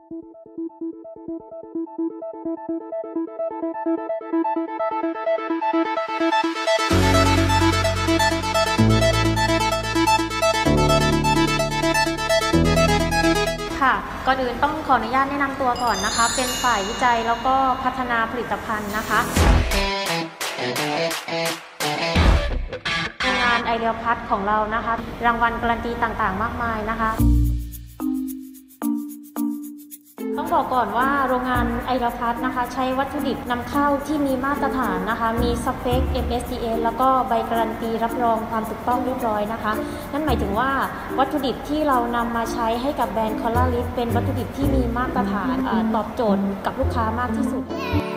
ค่ะก่อนอื่นต้องขออนุญาตแนะนำตัวก่อนนะคะ เป็นฝ่ายวิจัยแล้วก็พัฒนาผลิตภัณฑ์นะคะงานไอเดียพัฒน์ของเรานะคะรางวัลการันตีต่างๆมากมายนะคะต้องบอกก่อนว่าโรงงานไอเดียพัฒน์นะคะใช้วัตถุดิบนำเข้าที่มีมาตรฐานนะคะมีสเปค MSDA แล้วก็ใบการันตีรับรองความถูกต้องเรียบร้อยนะคะนั่นหมายถึงว่าวัตถุดิบที่เรานำมาใช้ให้กับแบรนด์คอลลาลิสเป็นวัตถุดิบที่มีมาตรฐานตอบโจทย์กับลูกค้ามากที่สุด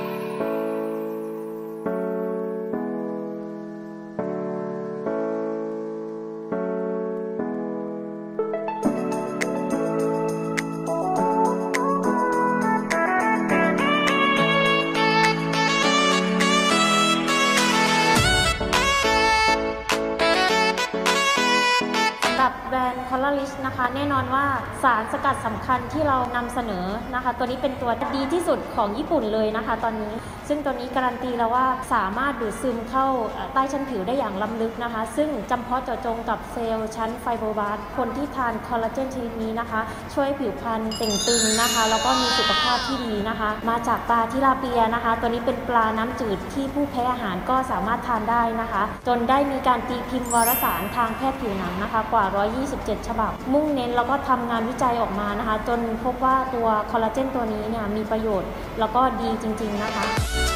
แบรนด์คอลลาลิสนะคะแน่นอนว่าสารสกัดสำคัญที่เรานำเสนอนะคะตัวนี้เป็นตัวดีที่สุดของญี่ปุ่นเลยนะคะตอนนี้ซึ่งตัวนี้การันตีแล้วว่าสามารถดูดซึมเข้าใต้ชั้นผิวได้อย่างล้ำลึกนะคะซึ่งจำเพาะเจาะจงกับเซลล์ชั้นไฟโบบลาสต์คนที่ทานคอลลาเจนชนิดนี้นะคะช่วยผิวพรรณเต่งตึงนะคะแล้วก็มีสุขภาพที่ดีนะคะมาจากปลาทิลาเปียนะคะตัวนี้เป็นปลาน้ำจืดที่ผู้แพ้อาหารก็สามารถทานได้นะคะจนได้มีการตีพิมพ์วารสารทางแพทย์ผิวหนังนะคะกว่า127 ฉบับมุ่งเน้นแล้วก็ทำงานวิจัยออกมานะคะจนพบว่าตัวคอลลาเจนตัวนี้เนี่ยมีประโยชน์แล้วก็ดีจริงๆนะคะ